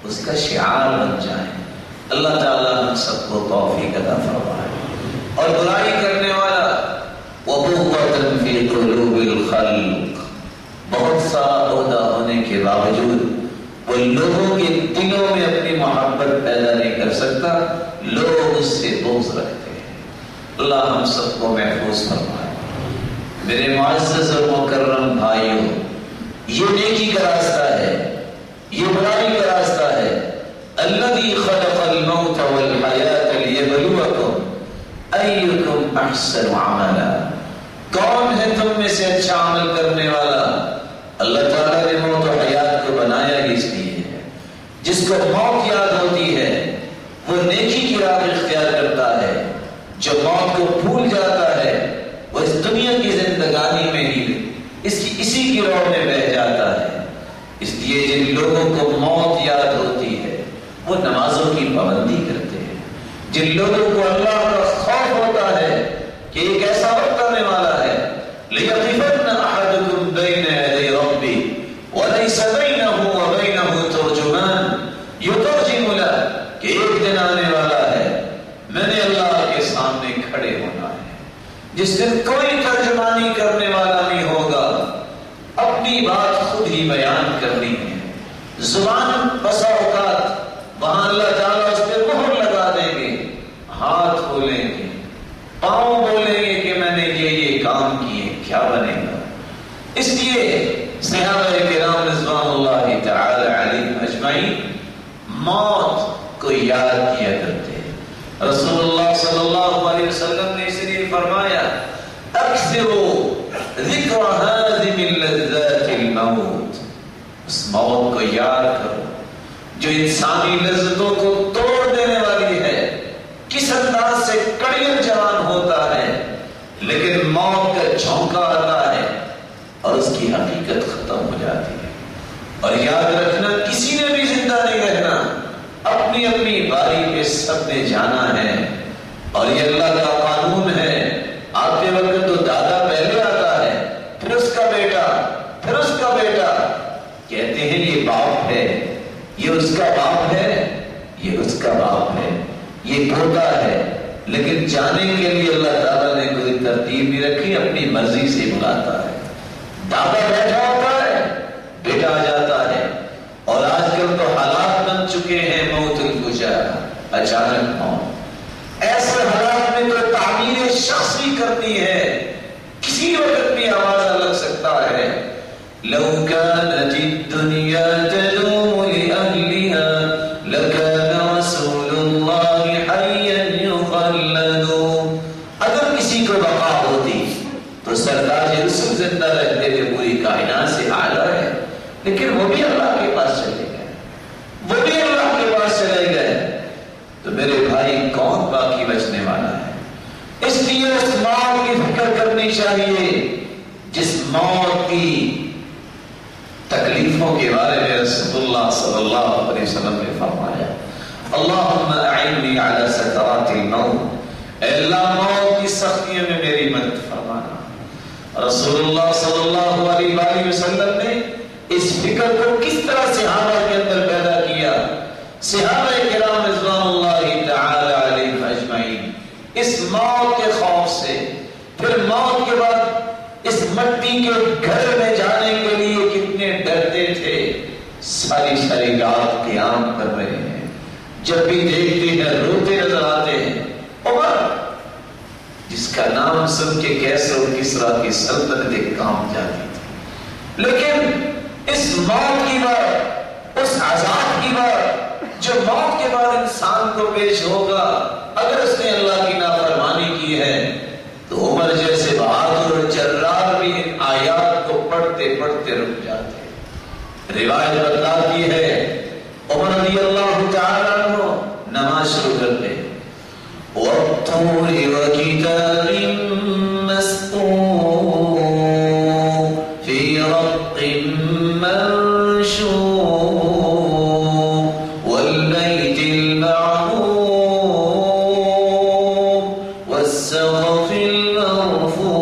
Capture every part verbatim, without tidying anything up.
اس کا شعار بن جائیں. اللہ تعالیٰ ہم سب کو توفیق عطا فرمائے. اور برائی کرنے والا وَبُغْضَةً فِي قُلُوبِ الْخَلْقِ، بہت سارا عہدہ ہونے کے باوجود وہ لوگوں کے دلوں میں اپنی محبت پیدا نہیں کر سکتا، لوگ اس سے بغض رکھتے ہیں. اللہ ہم سب کو محفوظ فرمائے. میرے معزز اور مکرم بھائیوں، یہ نیکی کا راستہ ہے، یہ برائی کا راستہ ہے. الذی خلق الموت والحیاة لیبلوکم ایکم احسن عملا. کون ہے تم میں سے اچھا عمل کرنے والا؟ اللہ تعالیٰ نے موت و حیات کو بنایا ہی اس لیے ہے. جس کو موت یاد ہوتی ہے وہ نیکی کی راہ اختیار کرتا ہے. جو موت کو بھول جاتا ہے وہ اس دنیا کی زندگانی میں ہی اس کی اسی گروہ میں بہ جاتا ہے. اس لیے جن لوگوں کو موت یاد ہوتی ہے وہ نمازوں کی پابندی کرتے ہیں. جن لوگوں کو اللہ کا خوف ہوتا ہے کہ ایک ایسا وقت آنے والا ہے لِيَقِفَنَّ أَحَدُكُمْ بَيْنَ يَدَيْ رَبِّهِ وَلَيْسَ بَيْنَهُ وَبَيْنَهُ تُرْجُمَانٌ يُتَرْجِمُ لَهُ، کہ ایک دن آنے والا ہے میں نے اللہ کے سامنے کھڑے ہونا ہے جس دن کوئی ترجمانی کرنے والا نہیں ہوگا. اپنی بات خود ہی بیان کرنی ہے. زبان بسا اوقات وہاں اللہ تعالیٰ اس پہ مہر لگا دیں گے. ہاتھ کھولیں گے، پاؤں بولیں گے کہ میں نے یہ یہ کام کیے، کیا بنے گا؟ اس لیے صحابہ کرام رضوان اللہ تعالی علیہم اجمعین موت کو یاد کیا کرتے ہیں. رسول اللہ صلی اللہ علیہ وسلم نے اس لیے فرمایا اکثروا ذکر ہاذم اللذات الموت. اس موت کو یاد کرو جو انسانی لذتوں کو توڑ دینے والی ہے. کس انداز سے کڑیل جوان ہوتا ہے لیکن موت کا جھونکا آتا ہے اور اس کی حقیقت ختم ہو جاتی ہے. اور یاد رکھنا کسی نے بھی زندہ نہیں رہنا، اپنی اپنی باری پہ سب نے جانا ہے. اور یہ اللہ کا قانون ہے. آتے وقت تو دادا پہلے آتا ہے، پھر اس کا بیٹا، پھر اس کا بیٹا. کہتے ہیں یہ باپ ہے، یہ اس کا باپ ہے، یہ اس کا باپ ہے، یہ پوتا ہے. لیکن جانے کے لیے اللہ تعالیٰ نے کوئی ترتیب نہیں رکھی، اپنی مرضی سے بلاتا ہے. دادا بیٹھا ہوتا ہے، بیٹا آ جاتا ہے. اور آج کل تو حالات بن چکے ہیں موت الفجا، اچانک موت. ایسے حالات میں تو تعمیر شخص بھی کرنی ہے، کسی وقت بھی آواز لگ سکتا ہے. لو كانت الدنيا تدوم لأهلها لكان رسول الله حيا يخلد. اگر کسی کو بقا ہوتی تو سرتاج رسول زندہ رہتے تھے، پوری کائنات سے اعلیٰ ہے. لیکن وہ بھی اللہ کے پاس چلے گئے، وہ بھی اللہ کے پاس چلے گئے. تو میرے بھائی کون باقی بچنے والا ہے؟ اس لیے اس موت کی فکر کرنی چاہیے جس موت کی تکلیفوں کے بارے میں رسول اللہ صلی اللہ علیہ وسلم نے فرمایا اللہم اعنی علی سکرات الموت. اے اللہ موت کی سختیوں میں میری مدد فرمانا. رسول اللہ صلی اللہ علیہ وآلہ وسلم نے اس فکر کو کس طرح صحابہ کے اندر پیدا کیا. صحابہ کرام رضوان اللہ تعالی علیہم اجمعین اس موت کے خوف سے، پھر موت کے بعد اس مٹی کے گھر میں جانے کے لیے کتنے ڈرتے تھے. ساری ساری رات قیام کر رہے ہیں، جب بھی دیکھتے ہیں روتے نظر آتے ہیں. عمر جس کا نام سن کے کیسر اور کسرا کی سلطنت کام جاتی تھی، لیکن اس موت کی بات، اس عذاب کی بات جو موت کے بعد انسان کو پیش ہوگا اگر اس نے اللہ کی نافرمانی کی ہے، تو عمر جیسے بہادر جرار بھی ان آیات کو پڑھتے پڑھتے رک جاتے. روایت بتلاتی ہے عمر رضی اللہ تعالیٰ عنہ نماز شروع کرتے وَالطُّورِ وَكِتَابٍ مَّسْطُورٍ فِي رَقٍّ مَّنشُورٍ وَالْبَيْتِ الْمَعْمُورِ وَالسَّقْفِ الْمَرْفُوعِ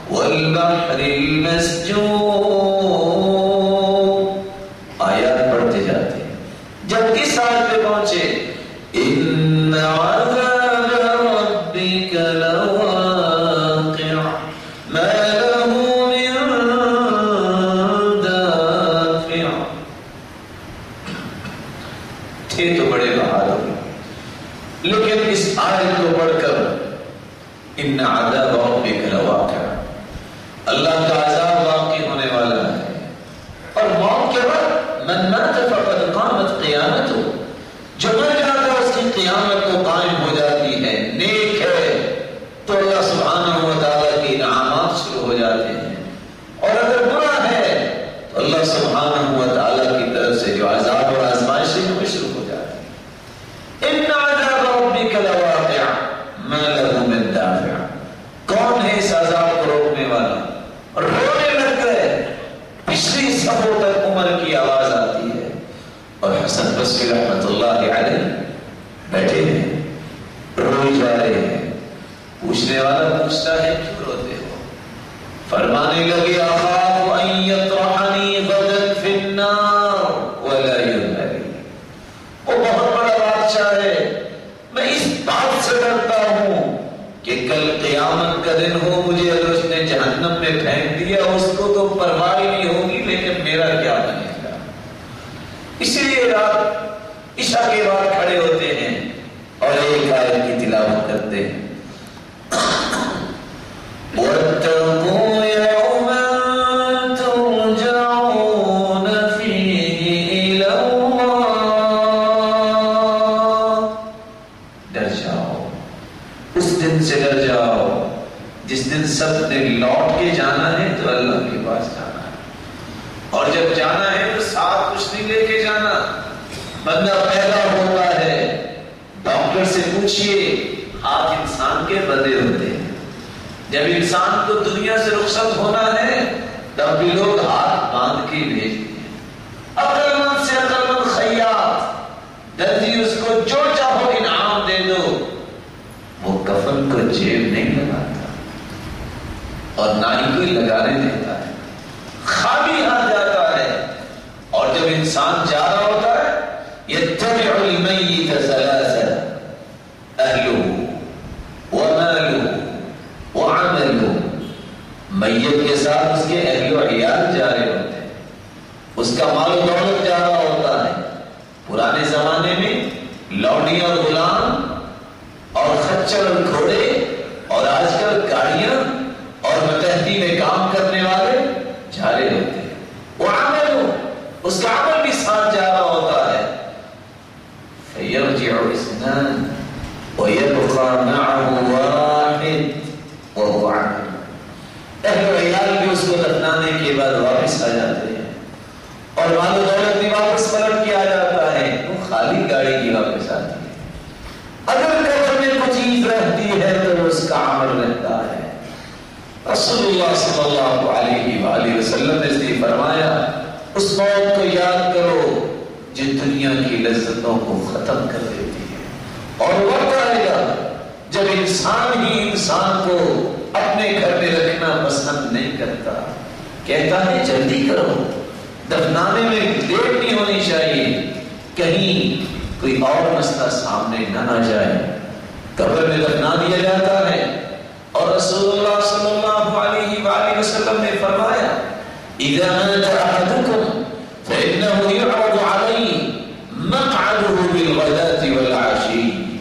وَالْبَحْرِ الْمَسْجُورِ. آیات پڑھتے تھے تو بڑے بہادر، لیکن اس آیت کو پڑھ کر ان عذاب ربک لواقع، اللہ کا عذاب واقع ہونے والا ہے، اور موت کے بعد من مات فقد قامت قیامته، جو مر جاتا ہے اس کی قیامت تو قائم ہو جاتی ہے، نیک ہے تو اللہ سبحانہ و تعالیٰ کے انعامات شروع ہو جاتے ہیں، اور اگر برا ہے تو اللہ سبحانہ و تعالیٰ کی طرف سے جو عذاب اور آزمائشیں ہمیں شروع ہو جاتی ہیں۔ ان عذاب ربک لواقع ما له من دافع، کون ہے اس عذاب کو روکنے والا؟ اور رونے لگ گئے، پچھلی صفوں تک عمر کی آواز آتی ہے، اور حسن بصری رحمت اللہ علیہ بیٹھے ہیں، روئے جا رہے ہیں۔ پوچھنے والا پوچھتا ہے کیوں روتے ہو؟ فرمانے لگے اخاف ان یطرحنی غدا فی النار ولا یبلی، وہ بہت بڑا بادشاہ ہے، میں اس بات سے ڈرتا ہوں کہ کل قیامت کا دن ہو، مجھے اگر اس نے جہنم میں پھینک دیا اس کو تو پرواہ ہی نہیں ہوگی، لیکن میرا کیا بنے گا؟ اسی لیے رات عشاء کے بعد کھڑے ہوتے ہیں اور ایک آیت کی تلاوت کرتے ہیں، وَاتَّقُوا يَوْمًا تُرْجَعُونَ فِيهِ إِلَى اللَّهِ، ڈر جاؤ، اس دن سے ڈر جاؤ جس دن سب نے لوٹ کے جانا ہے تو اللہ کے پاس جانا ہے، اور جب جانا ہے تو ساتھ کچھ نہیں لے کے جانا۔ بندہ پیدا ہوتا ہے، ڈاکٹر سے پوچھئے، ہاتھ انسان کے بندے ہوتے ہیں، جب انسان کو دنیا سے رخصت ہونا ہے تب بھی لوگ ہاتھ باندھ کے بھیجتے ہیں۔ عقل مند سے عقل مند خیاط درزی اس کو جو چاہو انعام دے دو، وہ کفن کو جیب نہیں لگاتا اور نہ ہی کوئی لگانے دیتا ہے، خالی ہاتھ جاتا ہے۔ اور جب انسان جا رہا ہوتا ہے یتبع المیت ثلاثا اہلہ ومالہ وعملہ، میت کے ساتھ اس کے اہل و عیال جا رہے ہوتے ہیں، اس کا مال و دولت جا رہا ہوتا ہے۔ پرانے زمانے میں لوڈی اور غلام اور خچر اور گھوڑے، اور آج کل گاڑیاں اور متحدی میں کام کرنے والے جا رہے ہوتے ہیں، وہ عمل، اس کا عمل بھی ساتھ جا رہا ہوتا ہے۔ فَيَرْجِعُ اثْنَانِ وَيَبْقَى مَعَهُ وَاحِدٌ وَهُوَ عَمَلُ، اہل و عیال بھی اس کو دفنانے کے بعد واپس آ جاتے ہیں، اور مال و دولت بھی واپس پلٹ کے آ جاتا ہے، وہ خالی گاڑی کی واپس آتی ہے۔ اگر قبر میں کچھ چیز رہتی ہے تو اس کا عمل رہتا ہے۔ رسول اللہ صلی اللہ علیہ وآلہ وسلم نے اس لیے فرمایا اس موت کو یاد کرو جو دنیا کی لذتوں کو ختم کر دیتی ہے، اور وقت آئے گا جب انسان ہی انسان کو اپنے گھر میں رکھنا پسند نہیں کرتا، کہتا ہے جلدی کرو، دفنانے میں لیٹ نہیں ہونی چاہیے، کہیں کوئی اور مسئلہ سامنے نہ آ جائے، قبر میں دفنا دیا جاتا ہے۔ اور رسول اللہ صلی اللہ علیہ وآلہ وسلم نے فرمایا اذا مات احدكم فانه يعرض عليه مقعده بالغداة والعشي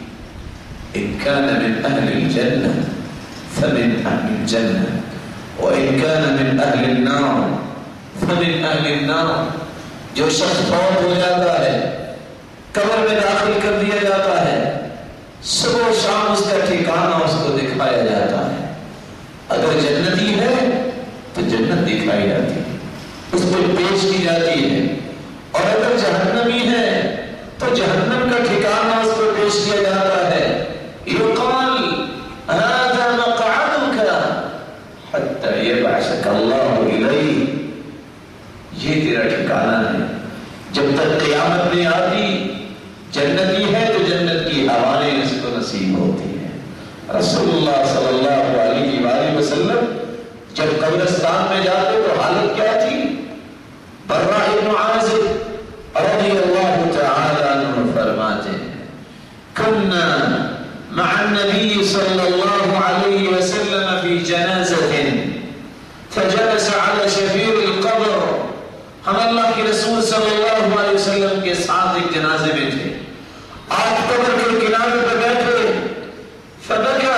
ان كان من اهل الجنة فمن اهل الجنة وان كان من اهل النار فمن اهل النار، جو شخص فوت ہو جاتا ہے قبر میں داخل کر دیا جاتا ہے، صبح و شام اس کا ٹھکانہ اس کو دکھایا جاتا ہے، اگر جنتی ہے تو جنت دکھائی جاتی ہے، اس کو پیش کی جاتی ہے، اور اگر جہنمی ہے تو جہنم کا ٹھکانہ اس کو پیش کیا جاتا ہے۔ یقال هذا مقعدك حتى يبعثك الله الیہ، یہ تیرا ٹھکانہ ہے جب تک قیامت نہیں آتی۔ جنتی ہے تو جنت کی ہوائیں اس کو نصیب ہوتی ہیں۔ رسول اللہ صلی اللہ علیہ وآلہ وسلم جب قبرستان میں جاتے تو حالت کیا تھی؟ برہ بن عازب رضی اللہ تعالی عنہ فرماتے ہیں کنا مع النبی صلی اللہ علیہ وسلم فی جنازۃ فجلس على شفیر القبر، ہم اللہ کے رسول صلی اللہ علیہ وسلم کے ساتھ ایک جنازے میں تھے، آپ قبر کے کنارے پہ بیٹھے فبکا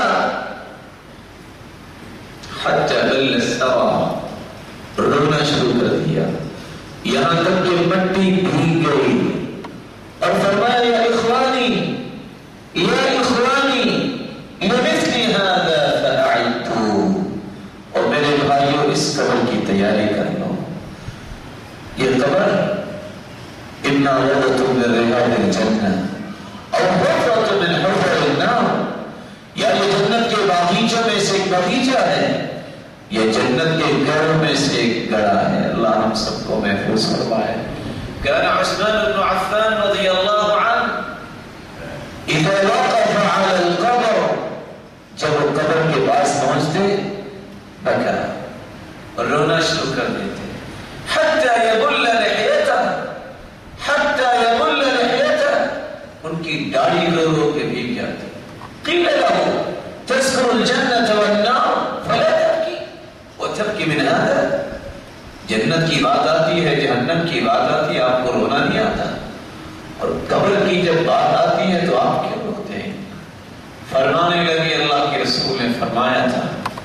حتی بل الثرى، رونا شروع کر دیا یہاں تک کہ مٹی بھیگ گئی، اور فرمایا یا اخوانی یا اخوانی لمثل هذا فأعدوا، اور میرے بھائیوں اس قبر کی تیاری کر لو۔ یہ قبر اما روضۃ من ریاض الجنہ او حفرۃ من حفر النار، یا یہ جنت کے باغیچوں میں سے ایک باغیچہ ہے، یہ جنت کے گھروں میں سے ایک گڑھا ہے۔ اللہ ہم سب کو محفوظ فرمائے۔ كان عثمان بن عفان رضی اللہ عنہ اذا وقف على القبر، جب وہ قبر کے پاس پہنچتے بکا اور رونا شروع کر دیتے، حتى يبل لحيته، حتى يبل لحيته، ان کی داڑھی رو رو کے بھیگ جاتی۔ قیل له تذكر الجنة والنار فلا تبكي وتبكي من هذا، جنت کی بات آتی ہے، جہنم کی بات آتی ہے، آپ کو رونا نہیں آتا، اور قبر کی جب بات آتی ہے تو آپ کیوں روتے ہیں؟ فرمانے لگے اللہ کے رسول نے فرمایا تھا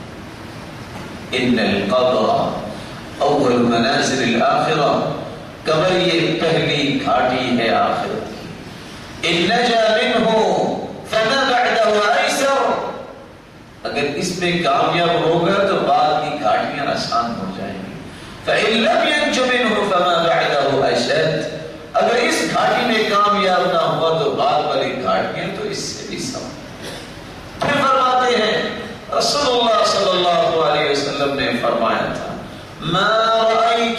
ان القبر اول منازل الاخرہ، قبر یہ پہلی گھاٹی ہے آخرت کی، ان نجا منہ فما بعده ایسر، اگر اس میں کامیاب ہوگا تو بعد کی گھاٹیاں آسان ہو جائیں گی، فإن لم ينج منه فما بعده أشد، اگر اس گھاٹی میں کامیاب نہ ہوا تو بعد والی گھاٹیاں تو اس سے بھی سخت۔ پھر فرماتے ہیں رسول اللہ صلی اللہ علیہ وسلم نے فرمایا تھا ما رأيت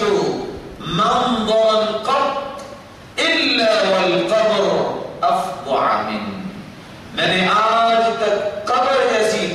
منظرا قط إلا والقبر أفظع منه، میں نے آج تک قبر جیسی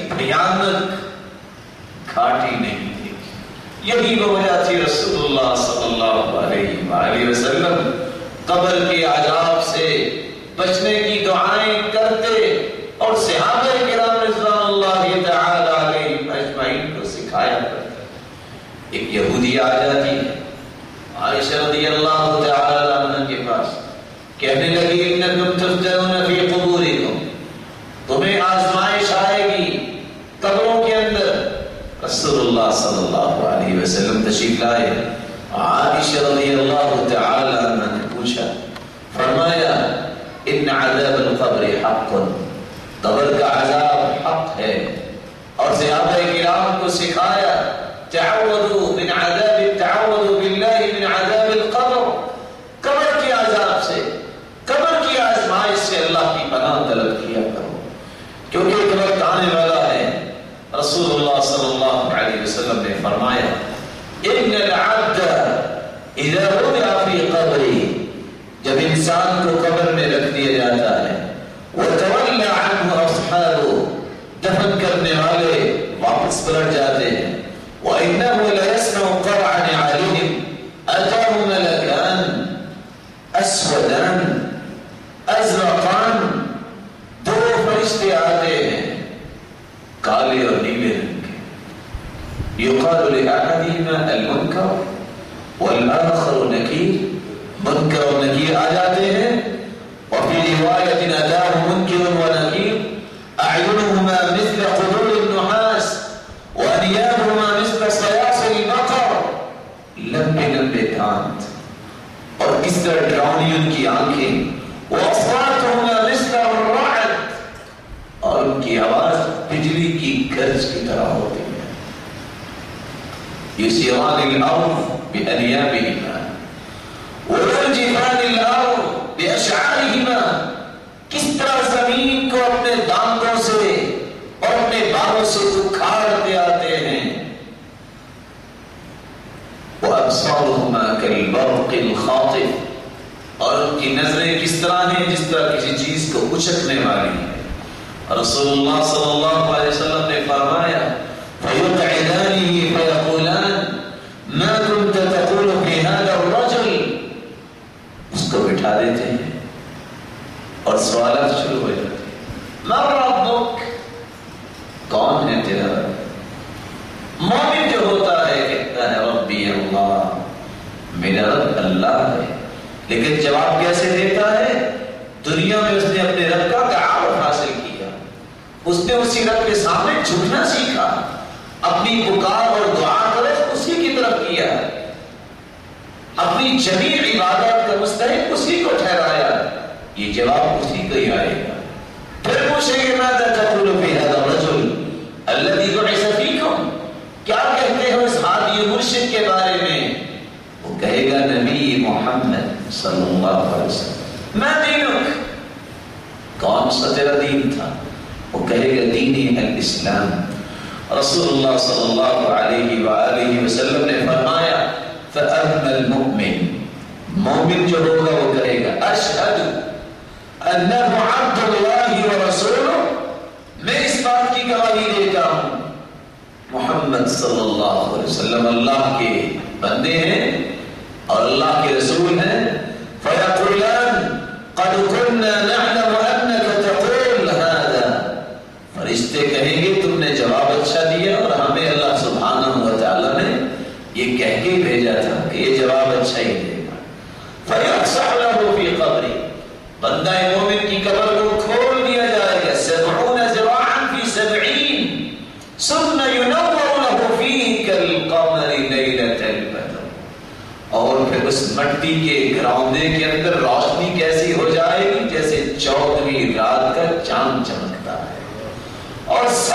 بھیانک گھاٹی نہیں دیکھی۔ یہی وہ وجہ تھی رسول اللہ صلی اللہ علیہ وآلہ وسلم قبر کے عذاب سے بچنے کی دعائیں کرتے اور صحابہ کرام رضوان اللہ تعالی علیہم اجمعین کو سکھایا کرتے۔ ایک یہودی آ جاتی ہے عائشہ رضی اللہ تعالی عنہ کے پاس، کہنے لگی انکم تفتنون فی قبورکم، تمہیں آزمائش آئے گی قبروں کے اندر۔ رسول اللہ صلی اللہ علیہ وسلم تشریف لائے، عائشہ رضی اللہ تعالی عنہ نے پوچھا، فرمایا ان عذاب القبر حق، قبر کا عذاب حق ہے، اور صحابہ کرام کو سکھایا تعوذوا من عذاب، تعوذوا باللہ من عذاب القبر، قبر کے عذاب سے، قبر کی آزمائش سے اللہ کی پناہ طلب کیا کرو، کیونکہ ایک وقت آنے والا ہے۔ رسول اللہ صلی اللہ علیہ وسلم نے فرمایا ان العبد اذا وضع فی قبری، جب انسان کو قبر میں رکھ دیا جاتا ہے، وتولى عنه اصحابه، دفن کرنے والے واپس پلٹ جاتے ہیں، وانه ليسمع قرع نعالهم اتاه ملكان اسودان ازرقان، دو فرشتے آتے ہیں کالے اور نیلے رنگ کے، یقال لأحدهما المنکر والآخر نکیر، منکر اور نکیر آ جاتے ہیں، وفي روایت اتاه منکر ونکیر اعینهما مثل قدور النحاس وانیابهما مثل صیاص البقر، لمبے لمبے دانت اور اس طرح ڈراؤنی ان کی آنکھیں، واصواتهما مثل الرعد، اور ان کی آواز بجلی کی گرج کی طرح ہوتی ہے، یسیران الارض بانیابهما ويرجفان الارض باشعارهما، کس طرح زمین کو اپنے دانتوں سے اور اپنے بالوں سے اکھاڑتے آتے ہیں، وابصارهما كالبرق الخاطف، اور ان کی نظریں کس طرح ہیں جس طرح کسی چیز کو اچکنے والی ہیں۔ رسول اللہ صلی اللہ علیہ وسلم نے فرمایا فَيُقْعِدَانِهِ فَيَقُولَانِ مَا كُنْتَ تَقُولُ فِي هَذَا الرَّجُلِ، اس کو بٹھا دیتے ہیں اور سوالات شروع ہو جاتے ہیں، مَا رَبُّكَ، کون ہے تیرا رب؟ مومن جو ہوتا ہے کہتا ہے ربی اللہ، میرا رب اللہ ہے، لیکن جواب کیسے دیتا ہے؟ دنیا میں اس نے اپنے رب کا تعارف حاصل کیا، اس نے اسی رب کے سامنے جھکنا سیکھا، اپنی پکار اور دعا کرے اسی کی طرف کیا، اپنی جمیع عبادات کا مستحق اسی کو ٹھہرایا، یہ جواب اسی کو ہی آئے گا۔ پھر پوچھیں گے ماذا تقول فی ھذا الرجل الذی بعث فیکم، کیا کہتے ہو اس ہادی مرشد کے بارے میں؟ وہ کہے گا نبی محمد صلی اللہ علیہ وسلم ما دینک، کون سا تیرا دین تھا؟ وہ کہے گا دینی الاسلام۔ رسول اللہ صلی اللہ علیہ وآلہ وسلم نے فرمایا فَأَمَّا الْمُؤْمِنُ، مومن جو ہوگا وہ کہے گا اشہد انہ عبد اللہ ورسولہ، میں اس بات کی گواہی دیتا ہوں محمد صلی اللہ علیہ وسلم اللہ کے بندے ہیں اور اللہ کے رسول ہیں۔ فَيَقُولَانِ قَدْ كُنَّا نَعْلَمُ أَنَّكَ تَقُولُ هَذَا، فرشتے کہیں گے تم نے جواب اچھا دیا اور ہمیں اللہ سبحانہ و تعالی نے یہ کہہ کے بھیجا تھا کہ یہ جواب اچھا ہی دے گا۔ فَيَفْسَحُ لَهُ فِي قَبْرِهِ، بندہ مومن کی قبر کو کھول دیا جائے گا، سبعون ذراعا فی سبعین ثم ينور له فيه كالقمر ليلة البدر، اور پھر اس مٹی کے گراؤندے کے اندر روشنی کیسی ہو جائے گی جیسے چودہویں رات کا چاند چمکتا ہے، اور